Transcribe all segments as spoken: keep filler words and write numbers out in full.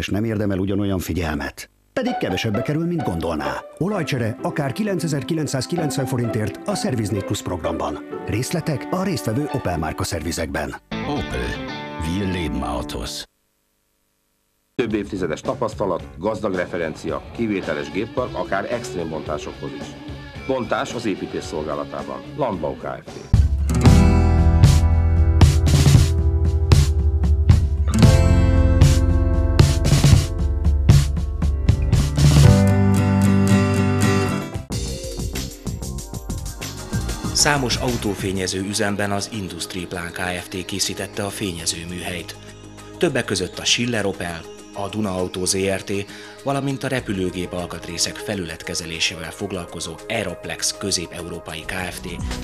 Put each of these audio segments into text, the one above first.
nem érdemel ugyanolyan figyelmet. Pedig kevesebbe kerül, mint gondolná. Olajcsere akár kilencezer-kilencszázkilencven forintért a Service Plus programban. Részletek a résztvevő Opel márka szervizekben. Opel. Wir leben Autos. Több évtizedes tapasztalat, gazdag referencia, kivételes géppark, akár extrém bontásokhoz is. Bontás az építés szolgálatában. Landbau Kft. Számos autófényező üzemben az Industrieplan Kft. Készítette a fényezőműhelyt. Többek között a Schiller Opel, a Duna Auto Zrt., valamint a repülőgép alkatrészek felületkezelésével foglalkozó Aeroplex Közép-Európai Kft.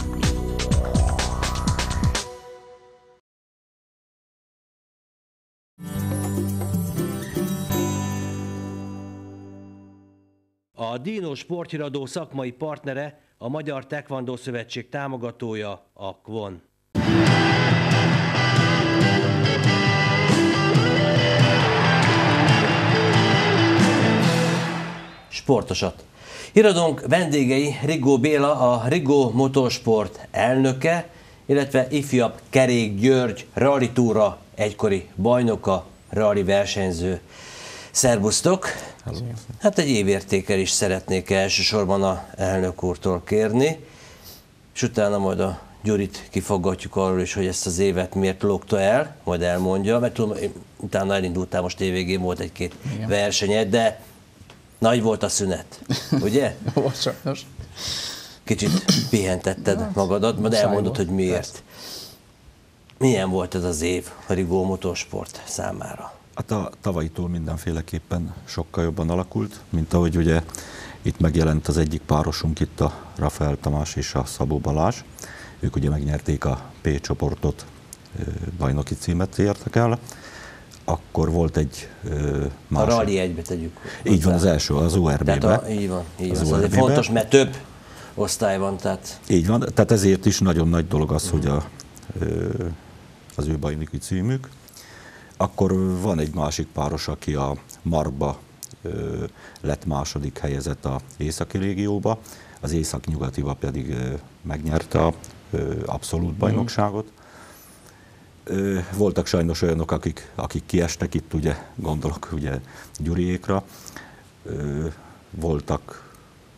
A Dino sporthíradó szakmai partnere, a Magyar Taekwondo Szövetség támogatója, a Kwon. Sportosat. Híradónk vendégei Rigó Béla, a Rigó Motorsport elnöke, illetve ifjabb Kerék György, rally túra egykori bajnoka, rally versenyző. Szerbusztok! Hát egy évértékelést szeretnék elsősorban a elnök úrtól kérni, és utána majd a Gyurit kifaggatjuk arról is, hogy ezt az évet miért lógta el, majd elmondja, mert tudom, utána elindultál, most évvégén volt egy-két versenyed, de nagy volt a szünet, ugye? Volt sajnos. Kicsit pihentetted magadat, majd elmondod, hogy miért. Milyen volt ez az év a Rigó Motorsport számára? Hát a tavalyitól mindenféleképpen sokkal jobban alakult, mint ahogy ugye itt megjelent az egyik párosunk, itt a Rafael Tamás és a Szabó Balázs. Ők ugye megnyerték a P csoportot, bajnoki címet értek el. Akkor volt egy másik. A rally egybe tegyük. Így van, az első, az o er bé-be. Így van, így van. Ez fontos, mert több osztály van. Tehát... Így van, tehát ezért is nagyon nagy dolog az, uh-huh. hogy a, az ő bajnoki címük. Akkor van egy másik páros, aki a Markba lett második helyezett az északi régióba, az észak-nyugatiba pedig megnyerte a abszolút bajnokságot. Voltak sajnos olyanok, akik, akik kiestek, itt ugye gondolok ugye Gyuriékra. Voltak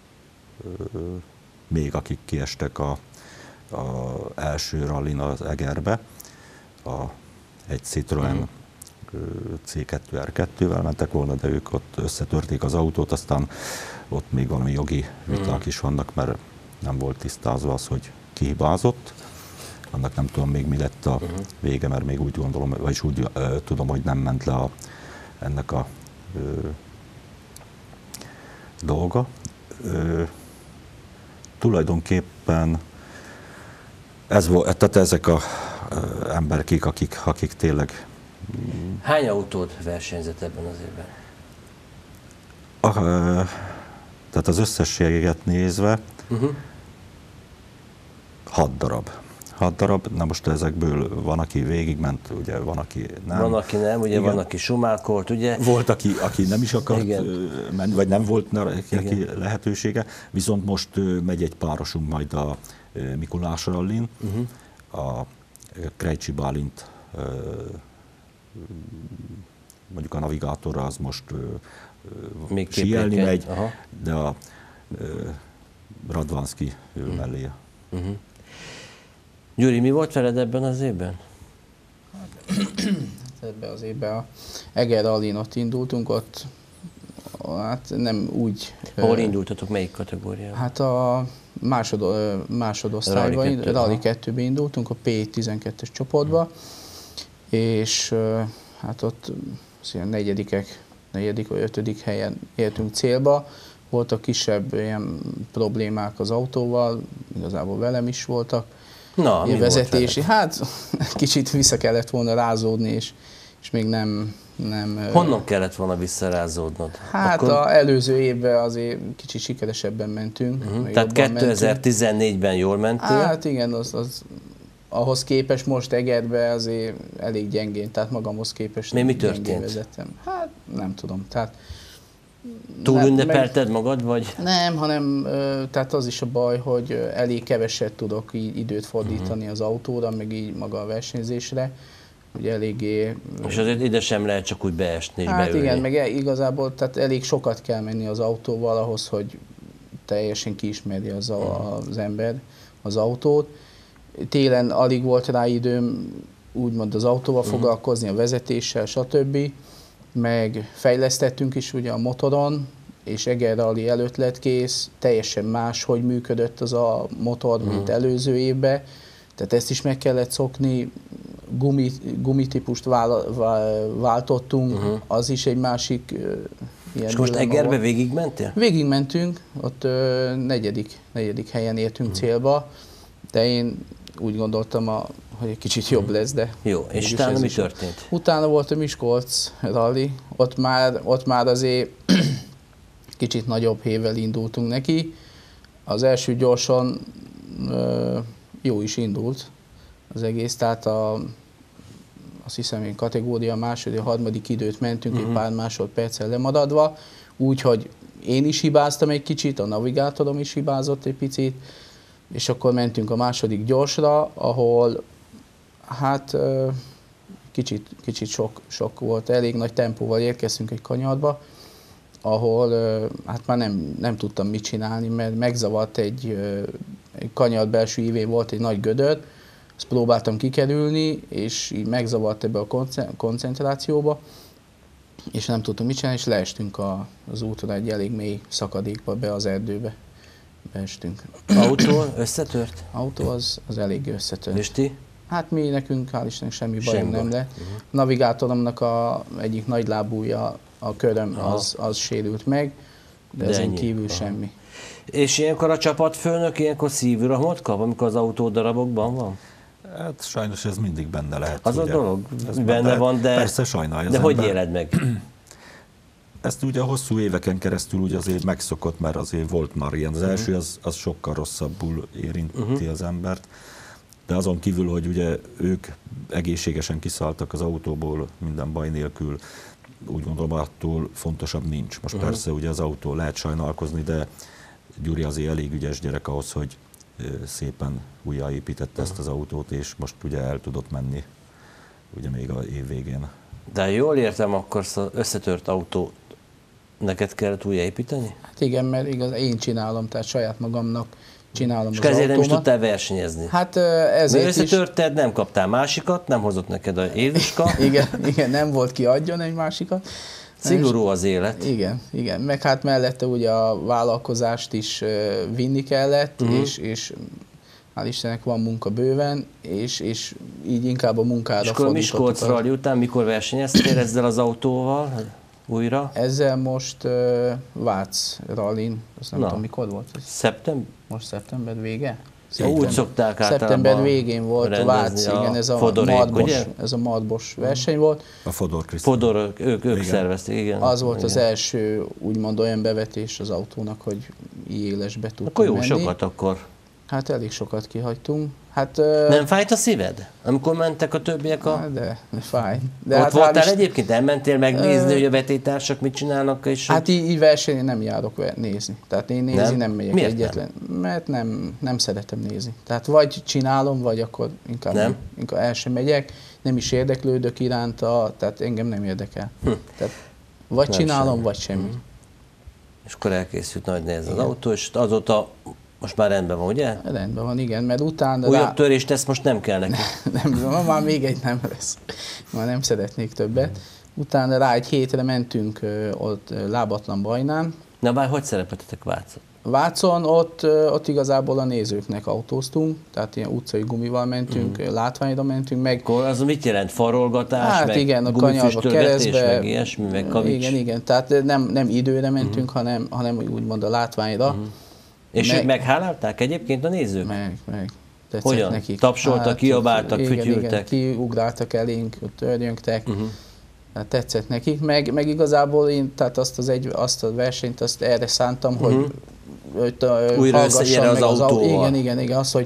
még akik kiestek a, a első rallin az Egerbe, a, egy Citroen cé kettő er kettővel mentek volna, de ők ott összetörték az autót, aztán ott még valami jogi viták is vannak, mert nem volt tisztázva az, hogy ki hibázott. Annak nem tudom még mi lett a vége, mert még úgy gondolom, vagyis úgy uh, tudom, hogy nem ment le a, ennek a uh, dolga. Uh, tulajdonképpen ez volt, tehát ezek a uh, emberkék, akik, akik tényleg... Hány autót versenyzett ebben az évben? A, uh, tehát az összességet nézve uh-huh. hat darab. hat darab, na most ezekből van, aki végigment, ugye van, aki nem. Van, aki nem, ugye igen. Van, aki sumálkolt, ugye? Volt, aki, aki nem is akart igen. menni, vagy nem volt neki lehetősége, viszont most megy egy párosunk majd a Mikulás rallin, uh-huh. a Krejcsi Bálint, mondjuk a navigátorra az most még síelni megy, aha. de a Radvanszki ő uh-huh. mellé. Uh-huh. Gyuri, mi volt veled ebben az évben? Ebben az évben a Eger Rallin ott indultunk, ott hát nem úgy... Hol indultatok, melyik kategóriában? Hát a másod, másodosztályban, Rally kettőben indultunk, a P tizenkettes csoportba, hmm. és hát ott negyedikek, negyedik vagy ötödik helyen értünk célba. Voltak kisebb ilyen problémák az autóval, igazából velem is voltak. Na, mi vezetési, hát kicsit vissza kellett volna rázódni, és, és még nem, nem... Honnan kellett volna visszarázódnod? Hát az Akkor... előző évben azért kicsit sikeresebben mentünk. Uh-huh. Tehát kétezer-tizennégyben jól mentél? Hát igen, az, az ahhoz képest most Egerbe azért elég gyengén, tehát magamhoz képest mi, mi gyengén történt? vezettem. Hát nem tudom, tehát... Túl nem, ünnepelted meg, magad, vagy? Nem, hanem tehát az is a baj, hogy elég keveset tudok időt fordítani uh-huh. az autóra, meg így maga a versenyzésre. Ugye eléggé... És azért ide sem lehet csak úgy beesni és Hát beülni. igen, meg igazából tehát elég sokat kell menni az autóval ahhoz, hogy teljesen kiismerje az, a, az ember az autót. Télen alig volt rá időm úgymond az autóval uh-huh. foglalkozni, a vezetéssel, stb. Meg fejlesztettünk is ugye a motoron, és Eger Rally előtt lett kész, teljesen más, hogy működött az a motor, uh-huh. mint előző évben. Tehát ezt is meg kellett szokni, gumi, gumitípust vál, vál, váltottunk, uh-huh. az is egy másik uh, ilyen. És most Egerbe végigmentél? Végigmentünk, ott uh, negyedik, negyedik helyen értünk uh-huh. célba, de én úgy gondoltam, a, hogy egy kicsit jobb lesz, de... Jó, és utána mi történt? Utána volt a Miskolc Rally, ott már, ott már azért kicsit nagyobb hévvel indultunk neki. Az első gyorsan uh, jó is indult az egész, tehát a, azt hiszem én kategória második, harmadik időt mentünk uh-huh. egy pár másodperccel lemaradva, úgyhogy én is hibáztam egy kicsit, a navigátorom is hibázott egy picit, és akkor mentünk a második gyorsra, ahol hát kicsit, kicsit sok, sok volt, elég nagy tempóval érkeztünk egy kanyarba, ahol hát már nem, nem tudtam mit csinálni, mert megzavart egy, egy kanyar belső ívén volt egy nagy gödör, azt próbáltam kikerülni, és így megzavart ebbe a koncentrációba, és nem tudtunk mit csinálni, és leestünk a, az úton egy elég mély szakadékba, be az erdőbe. Beestünk. Autó összetört? Autó az, az elég összetört. És ti? Hát mi nekünk, hál' Istennek semmi Sem bajunk baj. nem, de uh-huh. navigátoromnak a egyik nagy lábúja, a köröm, az, az sérült meg, de, de ezen kívül aha. semmi. És ilyenkor a csapatfőnök ilyenkor szívrohamot kap, amikor az autó darabokban van? Hát sajnos ez mindig benne lehet. Az ugye? a dolog ez benne benne van, de, persze sajnálja de az hogy ember. éled meg? Ezt ugye hosszú éveken keresztül ugye azért megszokott, mert azért volt már ilyen. Az első az, az sokkal rosszabbul érinti uh-huh. az embert, de azon kívül, hogy ugye ők egészségesen kiszálltak az autóból minden baj nélkül, úgy gondolom, attól fontosabb nincs. Most uh-huh. persze ugye az autó lehet sajnálkozni, de Gyuri azért elég ügyes gyerek ahhoz, hogy szépen újjáépítette uh-huh. ezt az autót, és most ugye el tudott menni ugye még az év végén. De jól értem, akkor összetört autó neked kellett újjáépíteni? Hát igen, mert igaz, én csinálom, tehát saját magamnak csinálom és az autómat. És ezért nem is tudtál versenyezni? Hát ezért mert összetörted, nem kaptál másikat, nem hozott neked a Jézuska. igen, igen, nem volt ki adjon egy másikat. Szigorú az élet. Igen, igen. Meg hát mellette ugye a vállalkozást is vinni kellett, uh-huh. és, és hál' Istennek van munka bőven, és, és így inkább a munkára és akkor Miskolc Rally után mikor versenyeztél ezzel az autóval újra? Ezzel most uh, Vác Rallyn, azt nem Na. tudom mikor volt ez. Szeptember? Most szeptember vége? Szeptember. Úgy szokták általában szeptember végén volt Vác, igen, ez a Mardbos, ez a Mardbos verseny volt. A Fodor Krisztina. Fodor, ők, ők szervezték, igen. Az volt igen. az első úgymond olyan bevetés az autónak, hogy élesbe tudtunk akkor jó, menni. sokat akkor. Hát elég sokat kihagytunk. Hát, nem fájt a szíved, amikor mentek a többiek a... Hát de, de fáj. De ott hát voltál is... egyébként? Elmentél megnézni, hogy a vetétársak mit csinálnak? És hát így, így versenyen nem járok nézni. Tehát én nézni nem, nem megyek. Miért egyetlen. Nem? Mert nem, nem szeretem nézni. Tehát vagy csinálom, vagy akkor inkább, nem. inkább el sem megyek. Nem is érdeklődök iránta, tehát engem nem érdekel. Hm. Tehát vagy nem csinálom, semmi. vagy semmi. Hm. És akkor elkészült nagy nehéz az autó, és azóta most már rendben van, ugye? Rendben van, igen, mert utána... Újabb rá... törést ezt most nem kell neki. nem, nem, már még egy nem lesz. Már nem szeretnék többet. Utána rá egy hétre mentünk ott Lábatlan Bajnán. Na bár hogy szerepeltetek Vácon? Vácon ott, ott igazából a nézőknek autóztunk, tehát ilyen utcai gumival mentünk, mm. látványra mentünk, meg... Akkor az mit jelent? Farolgatás, hát meg igen, a kanyarba, keresztbe, meg ilyesmi, meg kavics? Igen, igen, tehát nem, nem időre mentünk, mm. hanem, hanem úgymond a látványra. Mm. És meg, ők meghálálták egyébként a nézők? Meg, meg. Tetszett hogyan? Nekik. Tapsoltak, hát, kiabáltak, igen, fütyültek? Igen, kiugráltak elénk, törjöngtek. Uh-huh. Hát tetszett nekik, meg, meg igazából én tehát azt, az egy, azt a versenyt azt erre szántam, uh-huh. hogy, hogy újra összegyere az, az autóval. Igen, igen, igen, az, hogy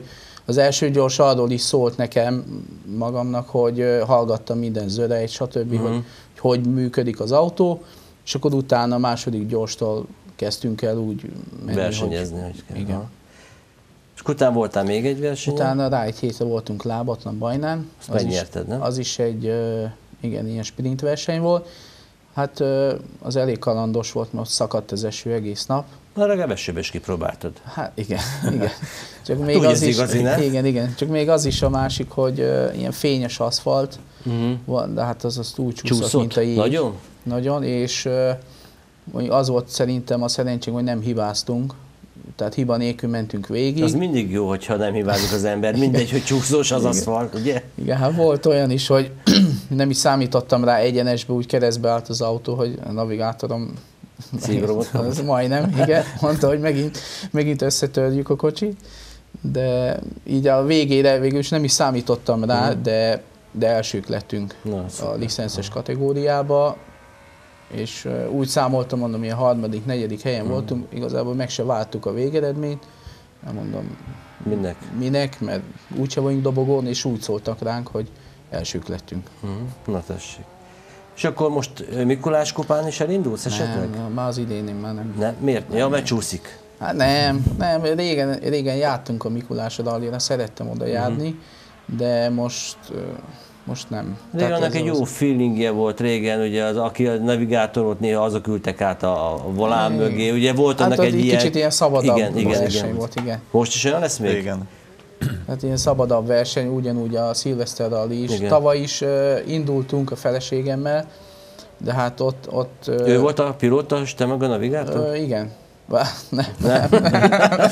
Az első gyors arról is szólt nekem magamnak, hogy hallgattam minden zörejt, stb., uh-huh. hogy hogy működik az autó, és akkor utána a második gyorstól kezdtünk el úgy menni, versenyezni, hogy, hogy kell. Igen. Ha. És utána voltál még egy versenyen? Utána rá egy hétre voltunk Lábatlan Bajnán. Azt megnyerted, nem? Az is egy igen, ilyen sprint verseny volt. Hát az elég kalandos volt, mert szakadt az eső egész nap. Na, legalább esőbe is kipróbáltad. Hát igen, igen. Csak még Úgy az is, igazi, igen, igen. Csak még az is a másik, hogy uh, ilyen fényes aszfalt, uh-huh. van, de hát az azt úgy csúszott, mint a jég. Nagyon? Nagyon, és uh, az volt szerintem a szerencsém, hogy nem hibáztunk. Tehát hiba nélkül mentünk végig. Az mindig jó, hogyha nem hibázik az ember. Mindegy, hogy csúszós az aszfalt, ugye? Igen, hát volt olyan is, hogy nem is számítottam rá egyenesbe, úgy keresztbe állt az autó, hogy a navigátorom ez majdnem, igen, mondta, hogy megint, megint összetörjük a kocsit, de így a végére végül is nem is számítottam rá, mm. de, de elsők lettünk Na, a licenszes kategóriába, és úgy számoltam, mondom, hogy a harmadik, negyedik helyen mm. voltunk, igazából meg se vártuk a végeredményt, nem mondom minek, minek mert úgyse vagyunk dobogón, és úgy szóltak ránk, hogy elsők lettünk. Mm. Na tessék. És akkor most Mikulás kupán is elindulsz esetleg? Nem, már az idén én már nem. Ne, miért? Nem, ja, mert csúszik. Hát nem, nem, régen, régen jártunk a Mikulás rallira, szerettem oda járni, uh-huh. de most, most nem. Régen annak egy jó feelingje volt régen, ugye az, aki a navigátorot néha azok ültek át a, a volán mögé, ugye volt hát annak egy ilyen... kicsit ilyen szabadabb igen, igen, verseny igen. volt, igen. Most is olyan lesz még? Igen. Hát ilyen szabadabb verseny, ugyanúgy a Szilveszter rally is. Igen. Tavaly is uh, indultunk a feleségemmel, de hát ott... ott uh, ő volt a pilóta, és te meg a navigátor? Uh, igen. Nem, nem, nem.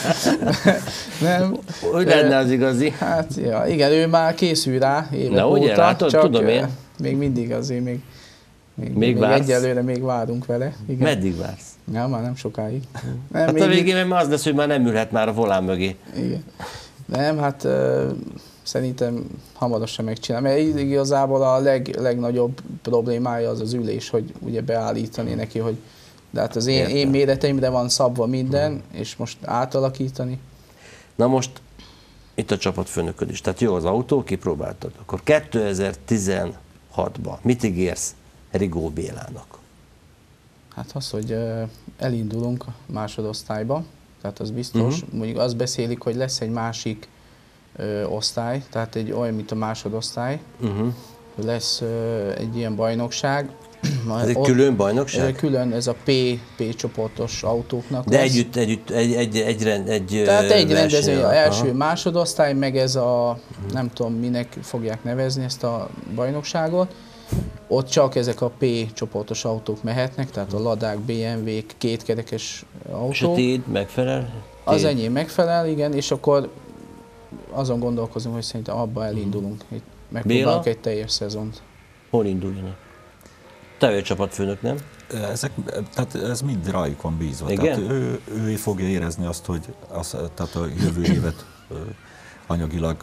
nem. Hogy lenne az igazi? Hát ja, igen, ő már készül rá évek Na, óta, ugye, látod, csak tudom én. Még mindig azért még, még, még, még egyelőre még várunk vele. Igen. Meddig vársz? Ja, már nem sokáig. Nem, hát a végén már az lesz, hogy már nem ülhet már a volán mögé. Igen. Nem, hát uh, szerintem hamarosan megcsinálom. Mert igazából a leg, legnagyobb problémája az az ülés, hogy ugye beállítani neki, hogy de hát az én, én méreteimre van szabva minden, hmm. és most átalakítani. Na most itt a csapatfőnököd is, tehát jó az autó, kipróbáltad. Akkor kétezer-tizenhatban mit ígérsz Rigó Bélának? Hát az, hogy uh, elindulunk a másodosztályba, tehát az biztos. Uh-huh. Mondjuk azt beszélik, hogy lesz egy másik ö, osztály, tehát egy olyan, mint a másodosztály. Uh-huh. Lesz ö, egy ilyen bajnokság. Ez egy külön bajnokság? Ez külön, ez a P, P csoportos autóknak De lesz. együtt, együtt, egy, egy, egy, egy, egy Tehát egy rendező, az első, aha. másodosztály, meg ez a, uh-huh. nem tudom minek fogják nevezni ezt a bajnokságot. Ott csak ezek a P csoportos autók mehetnek, tehát a Ladák, bé em vé-k, kétkerekes autók. És a tiéd megfelel? Tiéd. Az enyém megfelel, igen, és akkor azon gondolkozunk, hogy szerintem abba elindulunk. Megpróbálunk egy teljes szezont. Hol induljanak? Te vagy csapatfőnök, nem? Ezek, tehát ez mind rájuk van bízva. Igen? Tehát ő, ő fogja érezni azt, hogy az, tehát a jövő évet anyagilag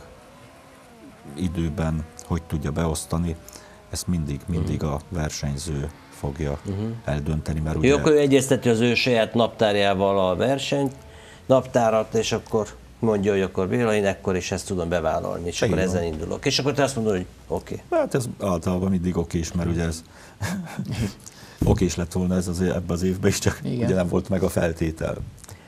időben hogy tudja beosztani. Ezt mindig, mindig a versenyző fogja uh-huh. eldönteni. Mert ugye... Jó, akkor ő egyezteti az ő saját naptárjával a versenyt, naptárat, és akkor mondja, hogy akkor Béla, én ekkor is ezt tudom bevállalni, és akkor ezen indulok. És akkor te azt mondod, hogy oké. Okay. Hát ez általában mindig okés, mert ugye ez okés lett volna ez az, ebben az évben is, csak igen. ugye nem volt meg a feltétel.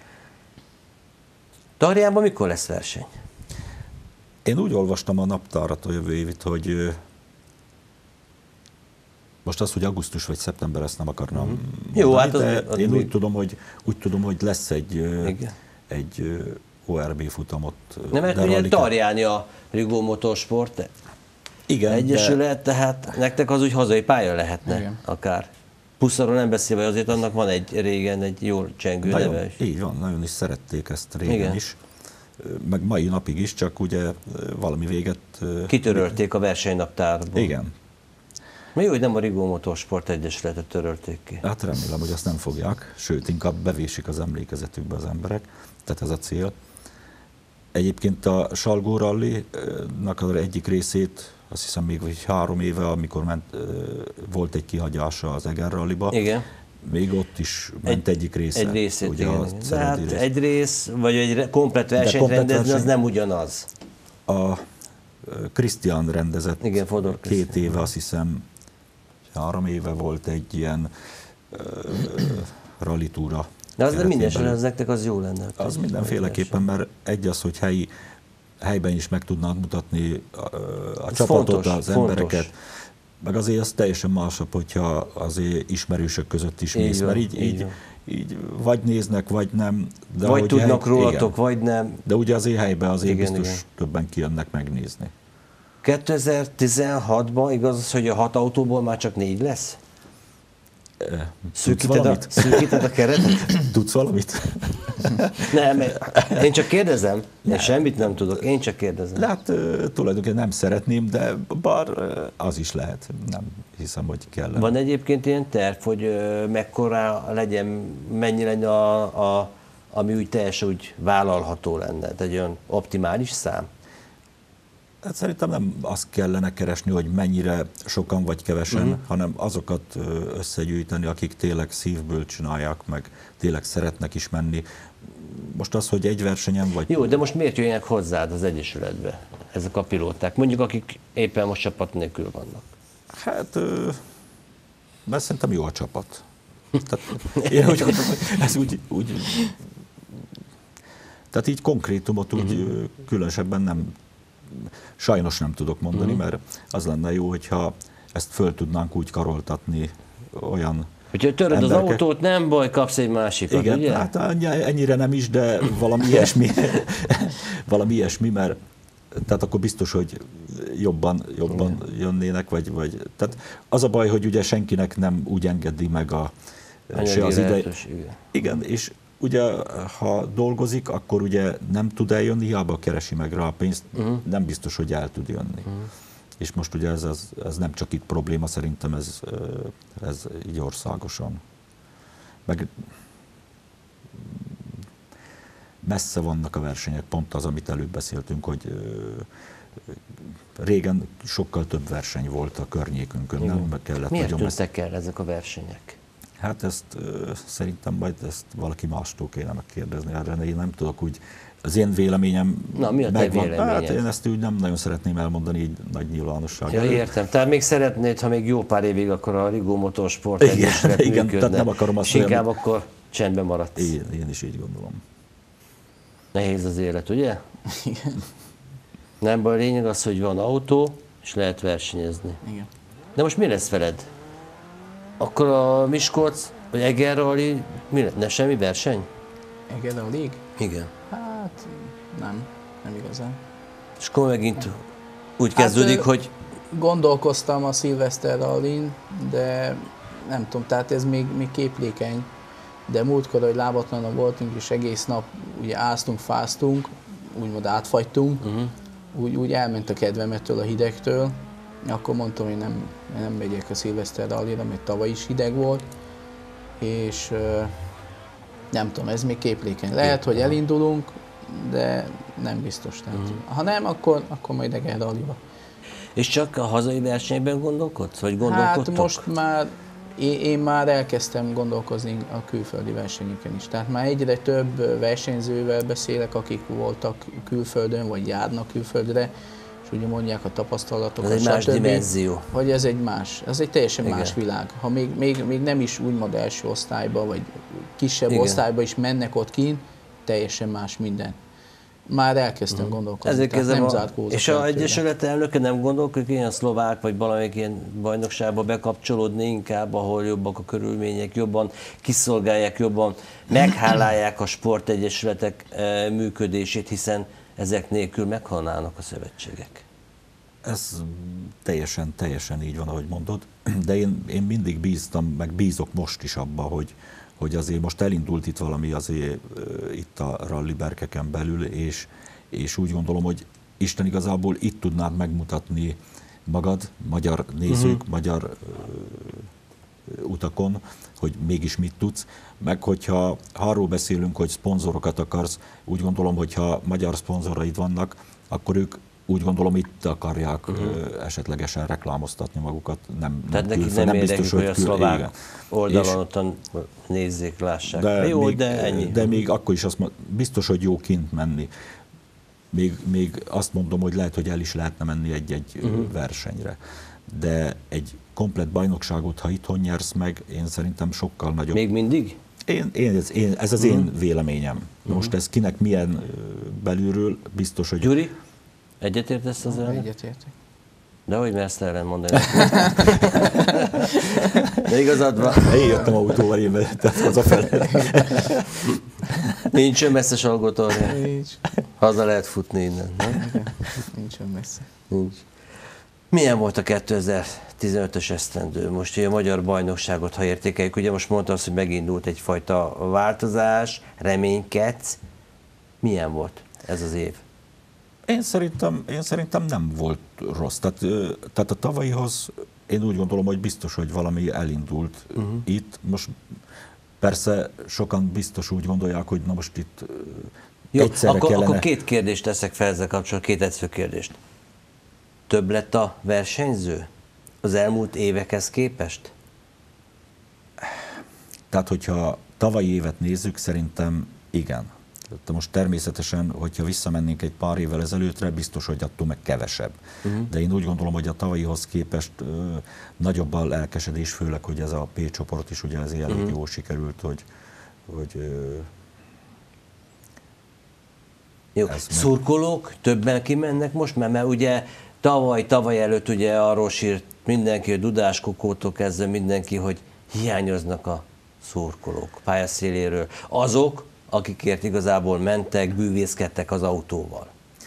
Tarjánban mikor lesz verseny? Én úgy olvastam a naptárat a jövő évit, hogy most az, hogy augusztus vagy szeptember, ezt nem akarnám mm. mondani, Jó, hát az de az én még... úgy, tudom, hogy, úgy tudom, hogy lesz egy, Igen. egy o er bé futamot. Nem, mert ugye Tarjáni a Rigó Motorsport Igen, Egyesület, de... tehát nektek az úgy hazai pálya lehetne Igen. akár. Puszarról nem beszélve, azért annak van egy régen egy jól csengő nagyon, neve is. Így van, nagyon is szerették ezt régen Igen. is. Meg mai napig is, csak ugye valami véget... Kitörölték a versenynaptárból. Igen. Mi jó, hogy nem a Rigó Motorsport Egyesületet törölték ki. Hát remélem, hogy azt nem fogják, sőt, inkább bevésik az emlékezetükbe az emberek, tehát ez a cél. Egyébként a Salgó Rally-nak az egyik részét, azt hiszem még vagy három éve, amikor ment, volt egy kihagyása az Eger Rallyba, Igen. még ott is ment egy, egyik része. Egy részét, ugye igen. A hát rész. Egy rész, vagy egy komplet versenyt rendezni, az nem ugyanaz. A Krisztián rendezett igen, Fodor két Krisztián. éve, azt hiszem, három éve volt egy ilyen uh, rally túra. De az minden az nektek az jó lenne. Az mindenféleképpen, mert egy az, hogy helyi, helyben is meg tudnád mutatni a, a csapatot, fontos, az fontos. embereket, meg azért az teljesen másabb, hogyha azért ismerősök között is mész, mert így, így, így vagy néznek, vagy nem. De vagy tudnak hely, rólatok, igen. vagy nem. De ugye azért helyben azért igen, biztos igen. többen kijönnek megnézni. kétezer-tizenhatban igaz az, hogy a hat autóból már csak négy lesz? Szűkíted a, szűkíted a keretet? Tudsz valamit? Nem, én csak kérdezem. Én semmit nem tudok, én csak kérdezem. Hát tulajdonképpen nem szeretném, de bár az is lehet. Nem hiszem, hogy kellene. Van egyébként ilyen terv, hogy mekkora legyen, mennyi lenne a, a, ami úgy teljesen úgy vállalható lenne? Egy olyan optimális szám? Hát szerintem nem azt kellene keresni, hogy mennyire sokan vagy kevesen, uh-huh. hanem azokat összegyűjteni, akik tényleg szívből csinálják, meg tényleg szeretnek is menni. Most az, hogy egy versenyen vagy... Jó, de most miért jöjjenek hozzád az Egyesületbe ezek a pilóták? Mondjuk, akik éppen most csapat nélkül vannak. Hát, mert szerintem jó a csapat. Tehát, én úgy gondolom, hogy ez úgy, úgy... Tehát így konkrétumot úgy uh-huh. különösebben nem... Sajnos nem tudok mondani, uh-huh. mert az lenne jó, hogyha ezt föl tudnánk úgy karoltatni olyan hogyha töröd emberke. Az autót, nem baj, kapsz egy másikat, igen, ugye? Hát ennyire nem is, de valami ilyesmi, valami ilyesmi, mert tehát akkor biztos, hogy jobban, jobban jönnének, vagy, vagy tehát az a baj, hogy ugye senkinek nem úgy engedi meg a se az ide. Igen, és ugye, ha dolgozik, akkor ugye nem tud eljönni, hiába keresi meg rá a pénzt, uh-huh. nem biztos, hogy el tud jönni. Uh-huh. És most ugye ez, ez, ez nem csak itt probléma, szerintem ez, ez így országosan. Meg messze vannak a versenyek, pont az, amit előbb beszéltünk, hogy régen sokkal több verseny volt a környékünkön, nem? Meg kellett miért nagyon tűntek el ezek a versenyek? Hát ezt uh, szerintem majd ezt valaki mástól kéne megkérdezni erre, én nem tudok úgy, az én véleményem Na, mi a te megvan. véleményed? Hát én ezt úgy nem nagyon szeretném elmondani így nagy nyilvánosságban. Ja, értem. Tehát még szeretnéd, ha még jó pár évig, akkor a Rigó Motorsport Egyesület igen, működne. Tehát nem akarom azt, és inkább hogy... akkor csendben maradsz. Én, én is így gondolom. Nehéz az élet, ugye? Igen. Nem baj, a lényeg az, hogy van autó, és lehet versenyezni. Igen. De most mi lesz veled? Akkor a Miskolc, vagy Eger Rally, mi lett? Ne semmi verseny? Eger Rally? Igen. Hát nem, nem igazán. És akkor megint úgy kezdődik, hát, hogy... Gondolkoztam a Szilveszter Rallyn, de nem tudom, tehát ez még, még képlékeny. De múltkor, hogy lábatlanok voltunk, és egész nap ugye áztunk, fáztunk, úgymond átfagytunk, uh-huh. úgy, úgy elment a kedvem ettől a hidegtől. Akkor mondtam, hogy nem, nem megyek a Szilveszter Rallyra, mert tavaly is hideg volt, és nem tudom, ez még képlékeny. Lehet, hogy elindulunk, de nem biztos. Tehát, uh-huh. Ha nem, akkor, akkor majd Eger Rallyba. És csak a hazai versenyben gondolkodsz? Vagy gondolkodtok? Hát most már, én, én már elkezdtem gondolkozni a külföldi versenyeken is. Tehát már egyre több versenyzővel beszélek, akik voltak külföldön, vagy járnak külföldre, és ugye mondják a tapasztalatokat. Ez egy más dimenzió. Hogy ez egy más, ez egy teljesen igen. más világ. Ha még, még, még nem is úgymond első osztályba, vagy kisebb igen. osztályba is mennek ott kint, teljesen más minden. Már elkezdtem hmm. gondolkozni, tehát nem a, zárt gózat. És az Egyesület elnöke nem gondolkodik ilyen szlovák, vagy valamelyik ilyen bajnokságba bekapcsolódni inkább, ahol jobbak a körülmények, jobban kiszolgálják, jobban meghálálják a sportegyesületek működését, hiszen ezek nélkül meghalnának a szövetségek. Ez teljesen, teljesen így van, ahogy mondod, de én, én mindig bíztam, meg bízok most is abba, hogy, hogy azért most elindult itt valami azért itt a rally berkeken belül, és, és úgy gondolom, hogy Isten igazából itt tudnád megmutatni magad, magyar nézők, uh-huh. magyar uh, utakon, hogy mégis mit tudsz, meg hogyha ha arról beszélünk, hogy szponzorokat akarsz, úgy gondolom, hogyha magyar szponzoraid vannak, akkor ők úgy gondolom itt akarják uh-huh. esetlegesen reklámoztatni magukat. Nem, Tehát nem nekik nem, nem biztos, hogy a kül... szlovák igen. oldalon és ottan nézzék, lássák. De jó, még, de ennyi. De még akkor is azt mondom, biztos, hogy jó kint menni. még, még azt mondom, hogy lehet, hogy el is lehetne menni egy-egy uh-huh. versenyre. De egy komplett bajnokságot, ha itthon nyersz meg, én szerintem sokkal nagyobb. Még mindig? Én, én, ez, én, ez az uh-huh. én véleményem. Uh-huh. Most ez kinek milyen belülről, biztos, hogy... Gyuri, egyetértesz az ellen? Egyetértek. De hogy mersz ellen mondani? De igazad van. Én jöttem autóval, én vezettem hazafelé. Nincs olyan messze Salgótarján. Nincs. Haza lehet futni innen, nem? Nincs olyan messze. Nincs. Milyen volt a kétezer-tizenötös esztendő? Most ugye a magyar bajnokságot, ha értékeljük, ugye most mondta azt, hogy megindult egyfajta változás, reménykedsz. Milyen volt ez az év? Én szerintem, én szerintem nem volt rossz. Tehát, tehát a tavalyihoz én úgy gondolom, hogy biztos, hogy valami elindult uh-huh. itt. Most persze sokan biztos úgy gondolják, hogy na most itt jó, egyszerre akkor, kellene... akkor két kérdést teszek fel ezzel kapcsolatban, két egyszerű kérdést. Több lett a versenyző az elmúlt évekhez képest? Tehát, hogyha tavalyi évet nézzük, szerintem igen. De most természetesen, hogyha visszamennénk egy pár évvel ezelőttre, biztos, hogy attól meg kevesebb. Uh-huh. De én úgy gondolom, hogy a tavalyihoz képest ö, nagyobb a lelkesedés, főleg, hogy ez a P csoport is ugye ez elég uh-huh. jól sikerült, hogy, hogy ö, jó. Szurkolók többen kimennek most, mert, mert ugye tavaly, tavaly előtt ugye arról sírt mindenki, hogy Dudás Kukótól kezdve mindenki, hogy hiányoznak a szurkolók pályaszéléről. Azok, akikért igazából mentek, bűvészkedtek az autóval.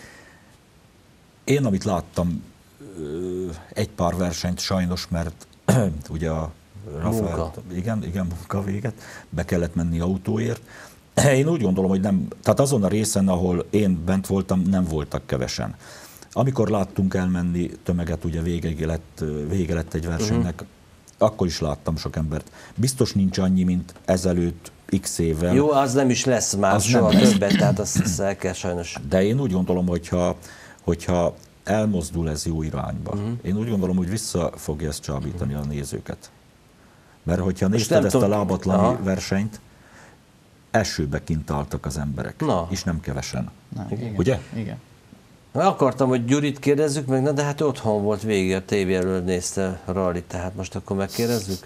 Én, amit láttam, egy pár versenyt sajnos, mert ugye a Rafael, igen, igen, munka véget, be kellett menni autóért. Én úgy gondolom, hogy nem, tehát azon a részen, ahol én bent voltam, nem voltak kevesen. Amikor láttunk elmenni tömeget, ugye vége lett, vége lett egy versenynek, uh-huh. akkor is láttam sok embert. Biztos nincs annyi, mint ezelőtt x évvel. Jó, az nem is lesz már az soha többet, tehát azt, azt el kell sajnos. De én úgy gondolom, hogyha, hogyha elmozdul ez jó irányba, uh-huh. én úgy gondolom, hogy vissza fogja ezt csábítani uh-huh. a nézőket. Mert hogyha nézted ezt a lábatlani Aha. versenyt, elsőbe kint álltak az emberek, Na. és nem kevesen. Na, igen. Ugye? Igen. Akartam, hogy Gyurit kérdezzük meg, na de hát otthon volt végig, a tévé előtt nézte a rallit, tehát most akkor megkérdezzük?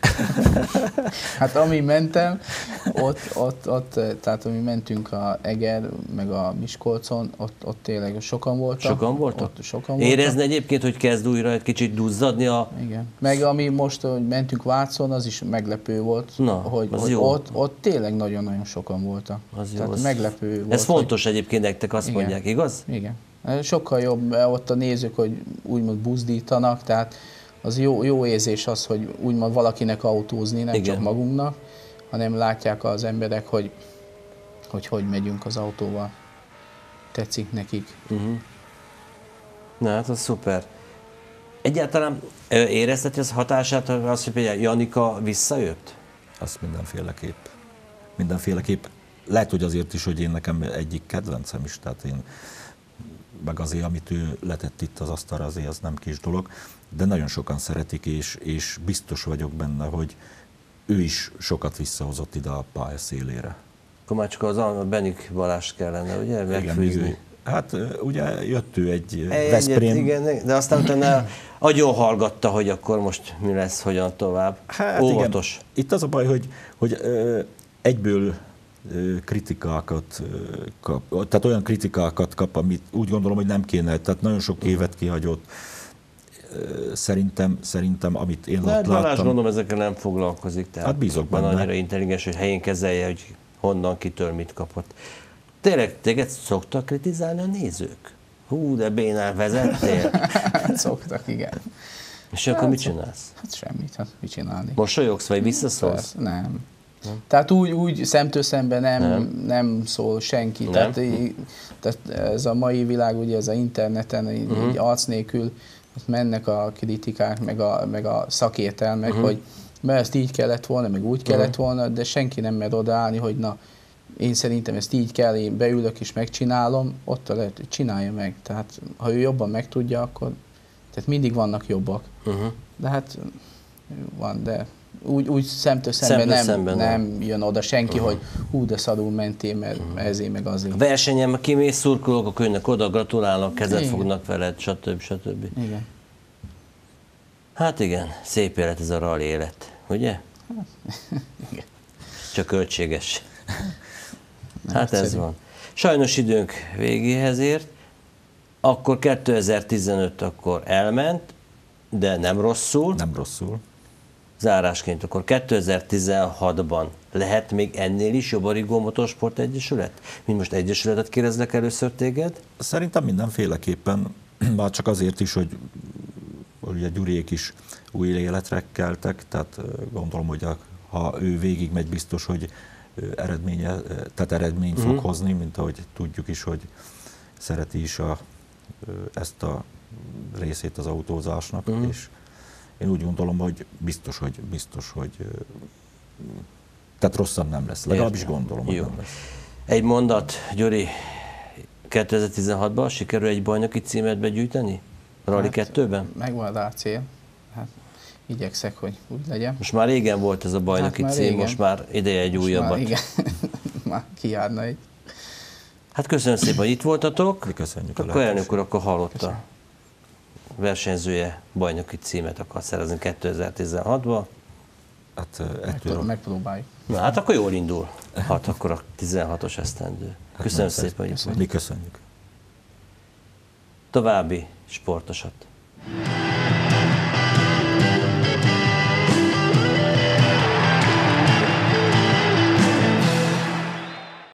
Hát ami mentem, ott, ott, ott, tehát ami mentünk a Eger, meg a Miskolcon, ott, ott tényleg sokan voltak. Sokan voltak? Ott sokan voltak. Érezni egyébként, hogy kezd újra egy kicsit duzzadni a... Igen. Meg ami most, hogy mentünk Vácon, az is meglepő volt, na, hogy ott, ott, ott tényleg nagyon-nagyon sokan voltak. Az jó, tehát az... meglepő volt. Ez fontos hogy... egyébként nektek, azt igen. mondják, igaz? Igen. Sokkal jobb ott a nézők, hogy úgymond buzdítanak, tehát az jó, jó érzés az, hogy úgymond valakinek autózni, nem Igen. csak magunknak, hanem látják az emberek, hogy hogy, hogy megyünk az autóval. Tetszik nekik. Uh-huh. Na hát az szuper. Egyáltalán érezteti az hatását, az, hogy például Janika visszajött? Azt mindenféleképp. Mindenféleképp. Lehet, hogy azért is, hogy én nekem egyik kedvencem is, tehát én meg azért, amit ő letett itt az asztalra, azért az nem kis dolog, de nagyon sokan szeretik, és, és biztos vagyok benne, hogy ő is sokat visszahozott ide a pálya szélére. Akkor már csak az a Benik Balázs kellene, ugye, megfűzni? Hát ugye jött ő egy, egy Veszprém. Igen, de aztán utána agyon hallgatta, hogy akkor most mi lesz, hogyan tovább. Hát óvatos. Igen. Itt az a baj, hogy, hogy egyből kritikákat kap, tehát olyan kritikákat kap, amit úgy gondolom, hogy nem kéne, tehát nagyon sok évet kihagyott. Szerintem, szerintem amit én ott láttam... Balázs gondolom ezekkel nem foglalkozik, tehát hát bízok van benne. Annyira intelligens, hogy helyén kezelje, hogy honnan, kitől mit kapott. Tényleg téged szoktak kritizálni a nézők? Hú, de bénán vezettél. Hát szoktak, igen. És akkor hát, mit csinálsz? Hát semmit, hát mit csinálni. Mosolyogsz, vagy visszaszólsz? Nem. nem. Tehát úgy, úgy szemtől szemben nem, nem. nem szól senki. Nem. Tehát, így, tehát ez a mai világ, ugye ez az interneten, így, uh-huh. így arc nélkül mennek a kritikák, meg a, meg a szakértelmek, uh-huh. hogy mert ezt így kellett volna, meg úgy kellett uh-huh. volna, de senki nem mer odaállni, hogy na, én szerintem ezt így kell, én beülök és megcsinálom, ott lehet, hogy csinálja meg. Tehát ha ő jobban megtudja, akkor tehát mindig vannak jobbak. Uh-huh. De hát van, de úgy, úgy szemtől szemben, Szemtől nem, szemben nem. nem jön oda senki, uh-huh. hogy hú, de szadul mentél, mert uh-huh. ezért meg azért. A versenyen kimész, szurkolók, akkor jönnek oda, gratulálnak, kezet igen. fognak veled, stb. stb. Igen. Hát igen, szép élet ez a rally élet, ugye? Igen. Csak költséges. Nem hát ez egyszerű. van. Sajnos időnk végéhez ért. Akkor kétezer-tizenöt akkor elment, de nem rosszul. Nem rosszul. Zárásként akkor kétezer-tizenhatban lehet még ennél is jobb a Rigó Motorsport Egyesület? Mint most egyesületet kérdezlek először téged? Szerintem mindenféleképpen, már csak azért is, hogy ugye Gyuriék is új életre keltek, tehát gondolom, hogy a, ha ő végig megy, biztos, hogy eredménye, tehát eredményt fog uh-huh. hozni, mint ahogy tudjuk is, hogy szereti is a, ezt a részét az autózásnak, uh-huh. és én úgy gondolom, hogy biztos, hogy biztos, hogy tehát rosszabb nem lesz. Legalábbis Értem. gondolom, hogy Jó. nem lesz. Egy mondat, Gyuri, kétezer-tizenhatban sikerül egy bajnoki címet begyűjteni? Rally Hát, kettőben? Megvan a cél. Hát igyekszek, hogy úgy legyen. Most már régen volt ez a bajnoki Hát már cím, régen. most már ideje egy Most újabbat. Már, igen, már kijárna egy. Hát köszönöm szépen, hogy itt voltatok. Mi köszönjük a Akkor elnök lehetőséget. úr, akkor hallotta. Köszönöm. Versenyzője bajnoki címet akar szerezni kétezer-tizenhatban. Hát ettől Megpróbáljuk. megpróbáljuk. Na hát akkor jól indul. Hát akkor a tizenhatos esztendő. Köszönöm nagyon szépen, hogy itt Mi köszönjük. További sportosat.